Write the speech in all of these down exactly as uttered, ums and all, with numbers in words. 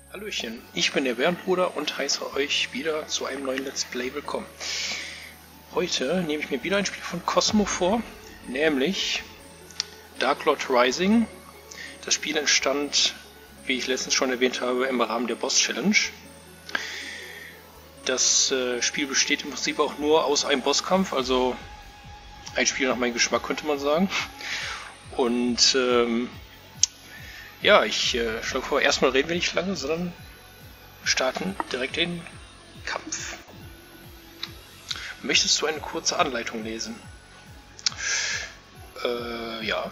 Hallöchen, ich bin der Bärenbruder und heiße euch wieder zu einem neuen Let's Play willkommen. Heute nehme ich mir wieder ein Spiel von Cosmo vor, nämlich Dark Lord Rising. Das Spiel entstand, wie ich letztens schon erwähnt habe, im Rahmen der Boss Challenge. Das äh, Spiel besteht im Prinzip auch nur aus einem Bosskampf, also ein Spiel nach meinem Geschmack, könnte man sagen. Und ähm, ja, ich äh, schlage vor, erstmal reden wir nicht lange, sondern starten direkt den Kampf. Möchtest du eine kurze Anleitung lesen? Äh, ja.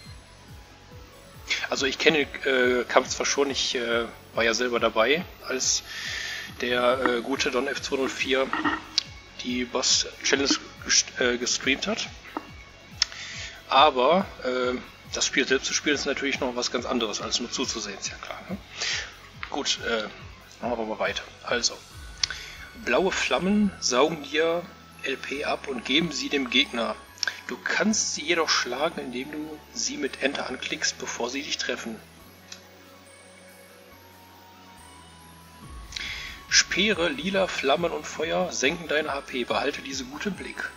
Also ich kenne den äh, Kampf zwar schon, ich äh, war ja selber dabei, als der äh, gute Don F zwei null vier die Boss Challenge gest äh, gestreamt hat. Aber äh, das Spiel selbst zu spielen ist natürlich noch was ganz anderes, als nur zuzusehen, ist ja klar. Ne? Gut, äh, machen wir aber weiter. Also, blaue Flammen saugen dir L P ab und geben sie dem Gegner. Du kannst sie jedoch schlagen, indem du sie mit Enter anklickst, bevor sie dich treffen. Speere, lila, Flammen und Feuer senken deine H P. Behalte diese gut im Blick.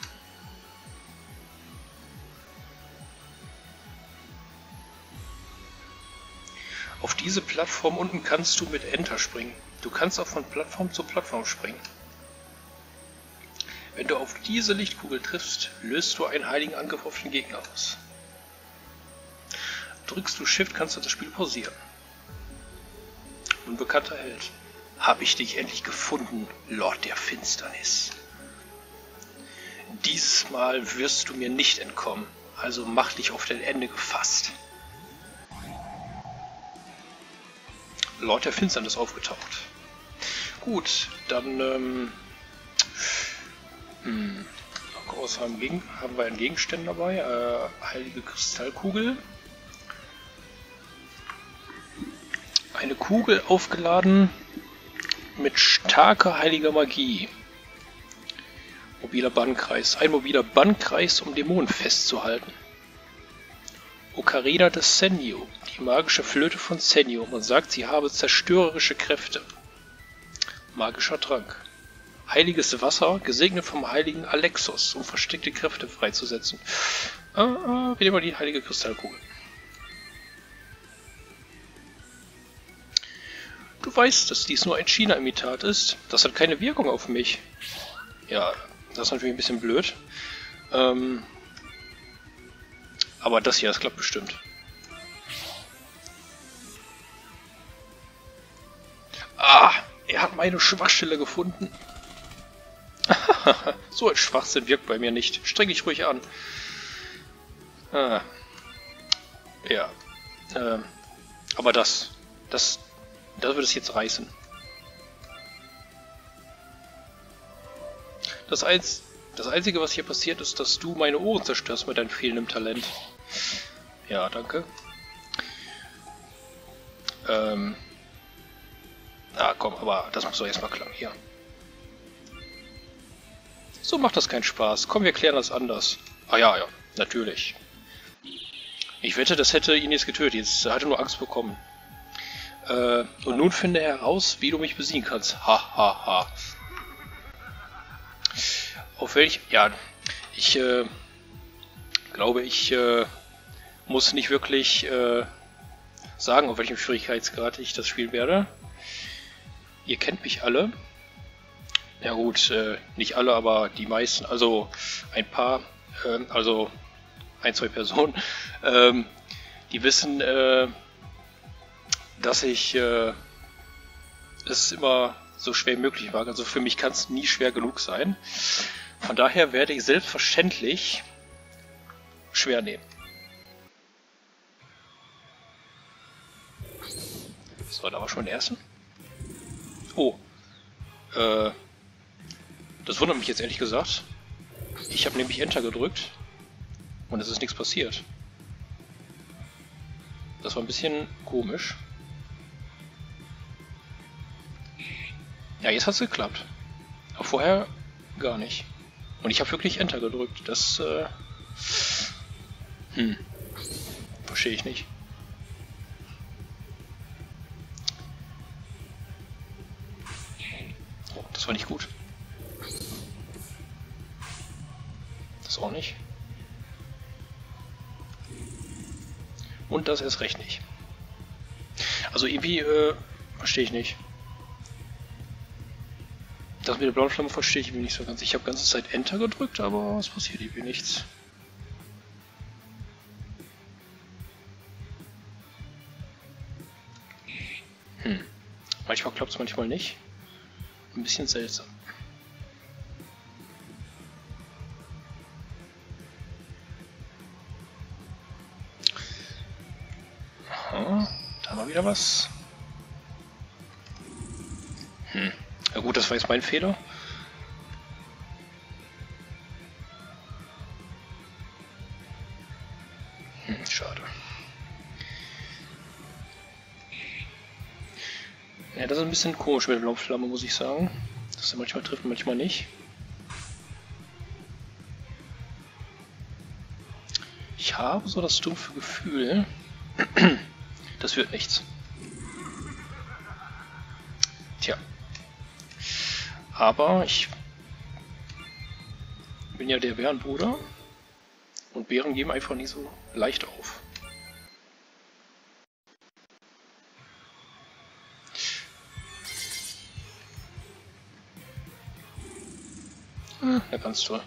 Auf diese Plattform unten kannst du mit Enter springen. Du kannst auch von Plattform zu Plattform springen. Wenn du auf diese Lichtkugel triffst, löst du einen heiligen Angriff auf den Gegner aus. Drückst du Shift, kannst du das Spiel pausieren. Unbekannter Held. Habe ich dich endlich gefunden, Lord der Finsternis. Diesmal wirst du mir nicht entkommen, also mach dich auf dein Ende gefasst. Lord der Finsternis aufgetaucht. Gut, dann ähm, hm, aus haben, Gegen haben wir einen Gegenstand dabei, äh, heilige Kristallkugel. Eine Kugel aufgeladen mit starker heiliger Magie. Mobiler Bannkreis. Ein mobiler Bannkreis, um Dämonen festzuhalten. Ocarina de Senio, die magische Flöte von Senio. Man sagt, sie habe zerstörerische Kräfte. Magischer Trank. Heiliges Wasser, gesegnet vom heiligen Alexos, um versteckte Kräfte freizusetzen. Ah, ah, wieder mal die heilige Kristallkugel. Du weißt, dass dies nur ein China-Imitat ist. Das hat keine Wirkung auf mich. Ja, das ist natürlich ein bisschen blöd. Ähm... Aber das hier, das klappt bestimmt. Ah, er hat meine Schwachstelle gefunden. So ein Schwachsinn wirkt bei mir nicht. Streng dich ruhig an. Ah. Ja. Ähm. Aber das, das, das wird es jetzt reißen. Das eins. Das Einzige, was hier passiert, ist, dass du meine Ohren zerstörst mit deinem fehlenden Talent. Ja, danke. Ähm. Ah, komm, aber das muss doch erstmal klappen. Hier. So macht das keinen Spaß. Komm, wir klären das anders. Ah ja, ja, natürlich. Ich wette, das hätte ihn jetzt getötet. Jetzt hat er nur Angst bekommen. Äh, und nun finde heraus, wie du mich besiegen kannst. Ha, ha, ha. Auf welch... Ja, ich äh, glaube, ich äh, muss nicht wirklich äh, sagen, auf welchem Schwierigkeitsgrad ich das spielen werde. Ihr kennt mich alle. Ja gut, äh, nicht alle, aber die meisten. Also ein paar, äh, also ein, zwei Personen, ähm, die wissen, äh, dass ich äh, es immer so schwer wie möglich mag. Also für mich kann es nie schwer genug sein. Von daher werde ich selbstverständlich schwer nehmen. So, da war schon der erste. Oh. Äh. Das wundert mich jetzt ehrlich gesagt. Ich habe nämlich Enter gedrückt und es ist nichts passiert. Das war ein bisschen komisch. Ja, jetzt hat es geklappt. Aber vorher gar nicht. Und ich habe wirklich Enter gedrückt. Das, äh... Hm. Verstehe ich nicht. Das war nicht gut. Das auch nicht. Und das erst recht nicht. Also irgendwie, äh, verstehe ich nicht. Das mit der blauen Flamme verstehe ich irgendwie nicht so ganz. Ich habe ganze Zeit Enter gedrückt, aber es passiert irgendwie nichts. Hm. Manchmal klappt es, manchmal nicht. Ein bisschen seltsam. Aha, da war wieder was. Hm. Ja gut, das war jetzt mein Fehler. Hm, schade. Ja, das ist ein bisschen komisch mit der Blauflamme, muss ich sagen. Dass er manchmal trifft, manchmal nicht. Ich habe so das dumpfe Gefühl, das wird nichts. Tja. Aber ich bin ja der Bärenbruder und Bären geben einfach nicht so leicht auf. Hm, ja, ganz toll.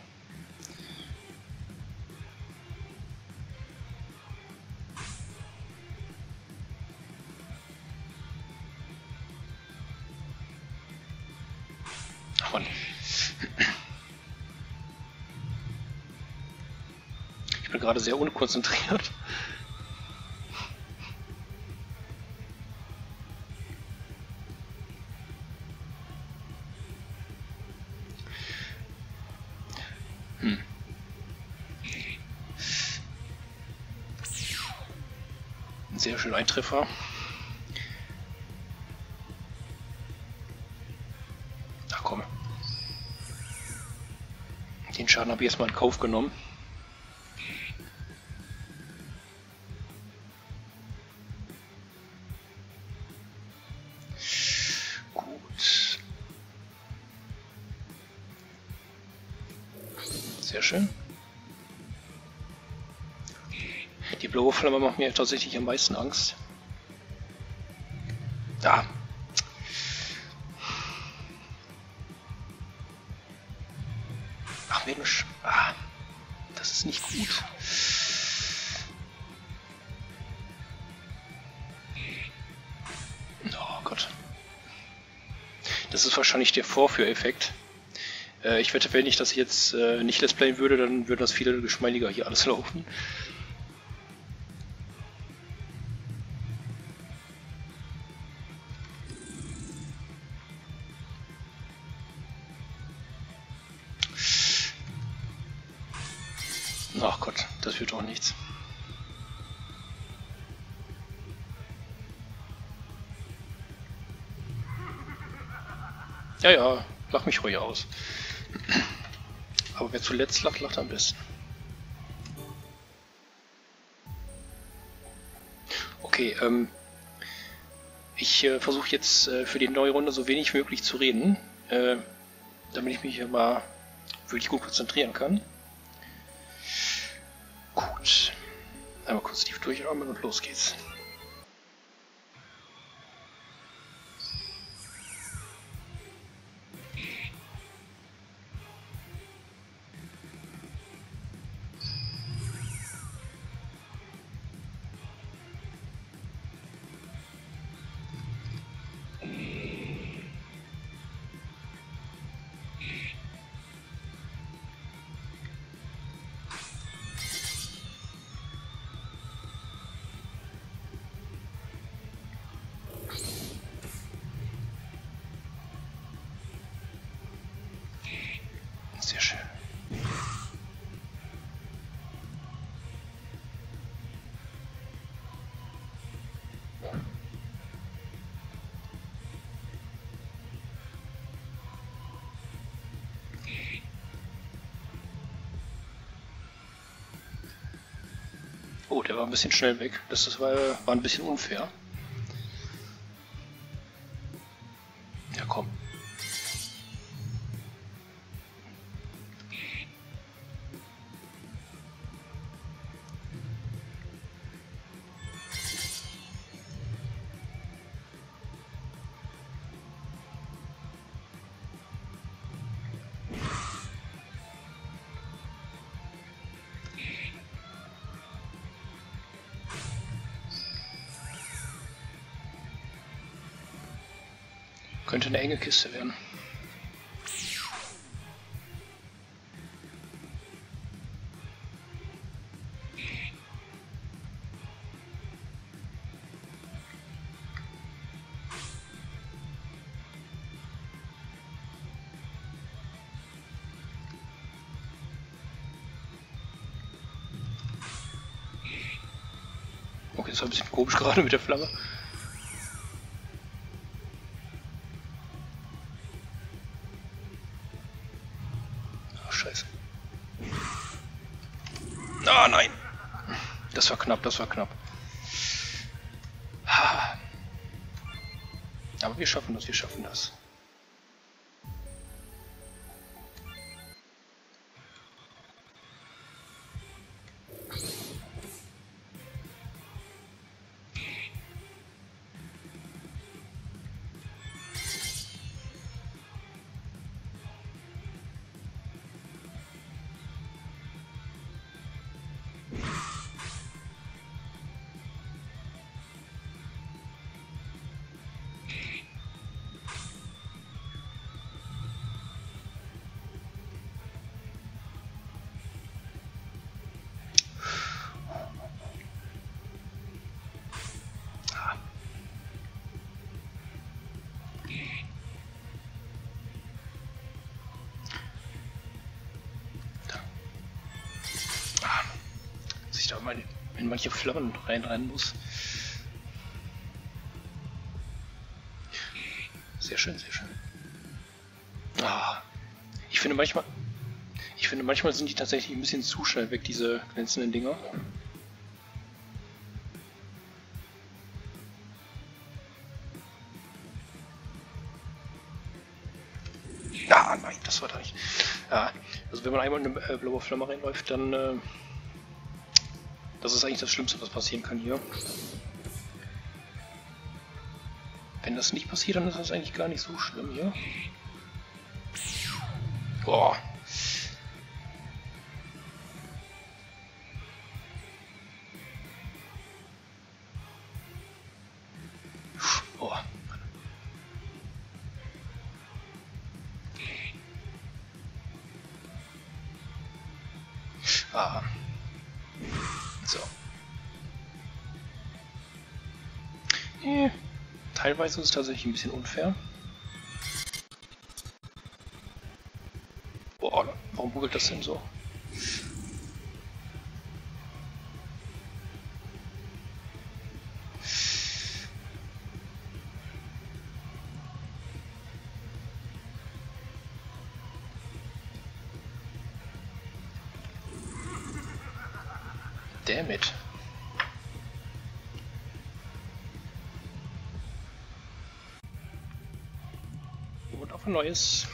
Ach Mann. Ich bin gerade sehr unkonzentriert. Hm. Sehr schön, ein Treffer. Ach komm. Den Schaden habe ich erstmal in Kauf genommen. Gut. Sehr schön. Die blaue Flamme macht mir tatsächlich am meisten Angst. Da. Ach Mensch. Ah, das ist nicht gut. Oh Gott. Das ist wahrscheinlich der Vorführeffekt. Äh, ich wette, wenn ich das jetzt äh, nicht let's playen würde, dann würde das viel geschmeidiger hier alles laufen. Ach Gott, das wird auch nichts. Ja, ja, lach mich ruhig aus. Aber wer zuletzt lacht, lacht am besten. Okay, ähm, ich äh, versuche jetzt äh, für die neue Runde so wenig möglich zu reden, äh, damit ich mich hier mal wirklich gut konzentrieren kann. Gut. Einmal kurz tief durchatmen und los geht's. Sehr schön. Oh, der war ein bisschen schnell weg. Das, das war, war ein bisschen unfair. Ja, komm. Könnte eine enge Kiste werden. Okay, das war ein bisschen komisch gerade mit der Flamme. Ach, scheiße. Ah, nein! Das war knapp, das war knapp. Aber wir schaffen das, wir schaffen das. In manche Flammen reinrennen muss. Sehr schön, sehr schön. Ah, ich finde manchmal, ich finde manchmal sind die tatsächlich ein bisschen zu schnell weg, diese glänzenden Dinger. Ah, nein, das war da nicht. Ja, also wenn man einmal in eine äh, blaue Flamme reinläuft, dann äh, das ist eigentlich das Schlimmste, was passieren kann hier. Wenn das nicht passiert, dann ist das eigentlich gar nicht so schlimm hier. Boah. Boah. Ah. So. Eh, teilweise ist es tatsächlich ein bisschen unfair. Boah, warum ruckelt das denn so? Damn it. Und auf ein neues.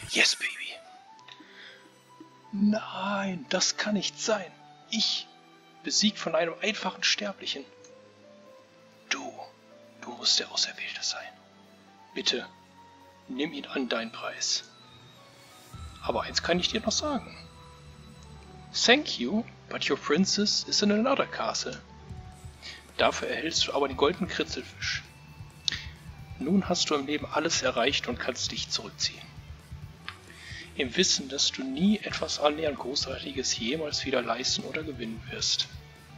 Yes, Baby. Nein, das kann nicht sein. Ich, besiegt von einem einfachen Sterblichen. Du, du musst der Auserwählte sein. Bitte, nimm ihn an deinen Preis. Aber eins kann ich dir noch sagen. Thank you, but your princess is in another castle. Dafür erhältst du aber den goldenen Kritzelfisch. Nun hast du im Leben alles erreicht und kannst dich zurückziehen. Im Wissen, dass du nie etwas annähernd Großartiges jemals wieder leisten oder gewinnen wirst.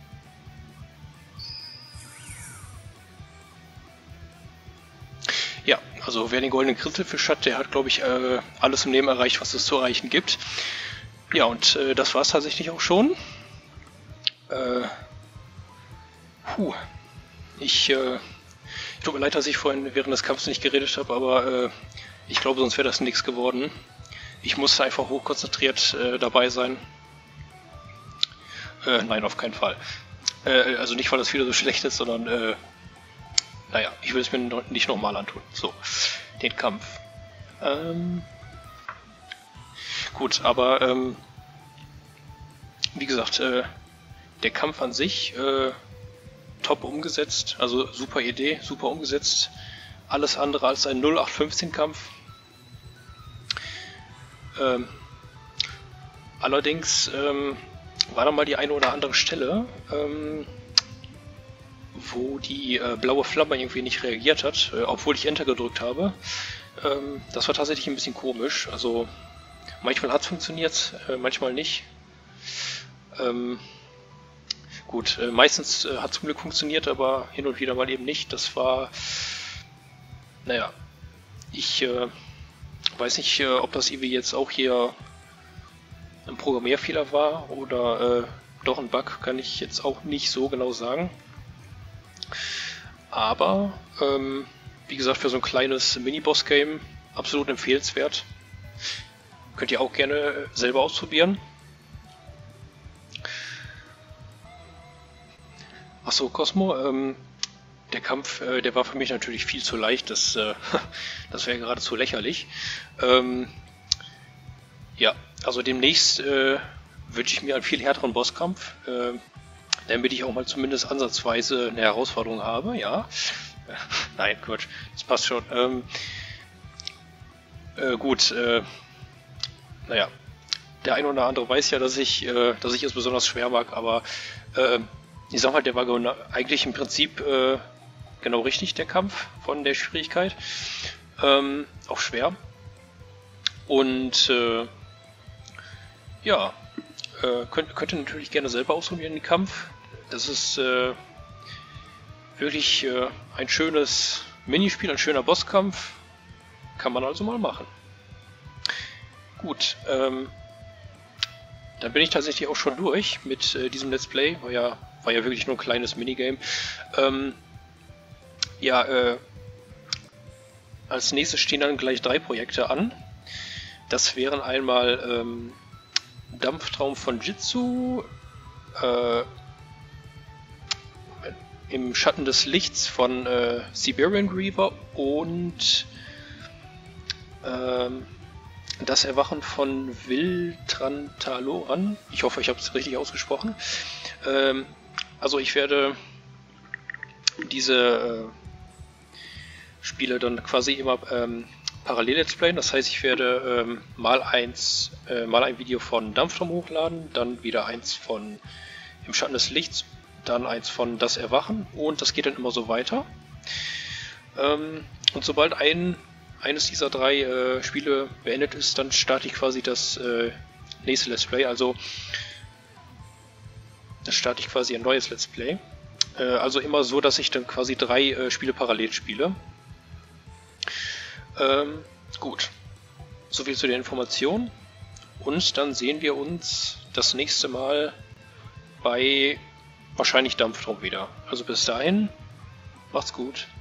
Ja, also wer den goldenen Kritzelfisch hat, der hat, glaube ich, äh, alles im Leben erreicht, was es zu erreichen gibt. Ja, und äh, das war es tatsächlich auch schon. Äh, puh. Ich, äh, tut mir leid, dass ich vorhin während des Kampfes nicht geredet habe, aber äh, ich glaube, sonst wäre das nichts geworden. Ich musste einfach hochkonzentriert äh, dabei sein. Äh, nein, auf keinen Fall. Äh, also nicht, weil das wieder so schlecht ist, sondern, äh, naja, ich will es mir noch, nicht nochmal antun. So, den Kampf. Ähm, gut, aber, ähm, wie gesagt, äh, der Kampf an sich, äh, top umgesetzt, also super Idee, super umgesetzt. Alles andere als ein null acht fünfzehn Kampf. Ähm, allerdings ähm, war da mal die eine oder andere Stelle, ähm, wo die äh, blaue Flamme irgendwie nicht reagiert hat, äh, obwohl ich Enter gedrückt habe. Ähm, das war tatsächlich ein bisschen komisch. Also manchmal hat es funktioniert, äh, manchmal nicht. Ähm, gut, äh, meistens äh, hat es zum Glück funktioniert, aber hin und wieder mal eben nicht. Das war, naja, ich äh, weiß nicht, äh, ob das irgendwie jetzt auch hier ein Programmierfehler war oder äh, doch ein Bug, kann ich jetzt auch nicht so genau sagen. Aber, ähm, wie gesagt, für so ein kleines Mini-Boss-Game absolut empfehlenswert. Könnt ihr auch gerne selber ausprobieren. Achso, Cosmo, ähm, der Kampf, äh, der war für mich natürlich viel zu leicht, das, äh, das wäre geradezu lächerlich. Ähm, ja, also demnächst äh, wünsche ich mir einen viel härteren Bosskampf, äh, damit ich auch mal zumindest ansatzweise eine Herausforderung habe, ja. Nein, Quatsch, das passt schon. Ähm, äh, gut, äh, naja, der eine oder andere weiß ja, dass ich, äh, dass ich es besonders schwer mag, aber äh, ich sag mal, der war eigentlich im Prinzip äh, genau richtig, der Kampf von der Schwierigkeit. Ähm, auch schwer. Und äh, ja, äh, könnt, könnt ihr natürlich gerne selber ausprobieren, den Kampf. Das ist äh, wirklich äh, ein schönes Minispiel, ein schöner Bosskampf. Kann man also mal machen. Gut, ähm, dann bin ich tatsächlich auch schon durch mit äh, diesem Let's Play. War ja, war ja wirklich nur ein kleines Minigame. Ähm, ja, äh, als nächstes stehen dann gleich drei Projekte an. Das wären einmal ähm, Dampftraum von Jitsu, äh, im Schatten des Lichts von äh, Siberian Griever und ähm, das Erwachen von Viltantaloran. Ich hoffe, ich habe es richtig ausgesprochen. Ähm, also ich werde diese äh, Spiele dann quasi immer ähm, parallel let's playen. Das heißt, ich werde ähm, mal eins, äh, mal ein Video von Dampftraum hochladen, dann wieder eins von Im Schatten des Lichts, dann eins von Das Erwachen und das geht dann immer so weiter. Ähm, und sobald ein eines dieser drei äh, Spiele beendet ist, dann starte ich quasi das äh, nächste Let's Play, also dann starte ich quasi ein neues Let's Play. Äh, also immer so, dass ich dann quasi drei äh, Spiele parallel spiele. Ähm, gut, soviel zu der Information und dann sehen wir uns das nächste Mal bei wahrscheinlich Dampftraum wieder. Also bis dahin, macht's gut.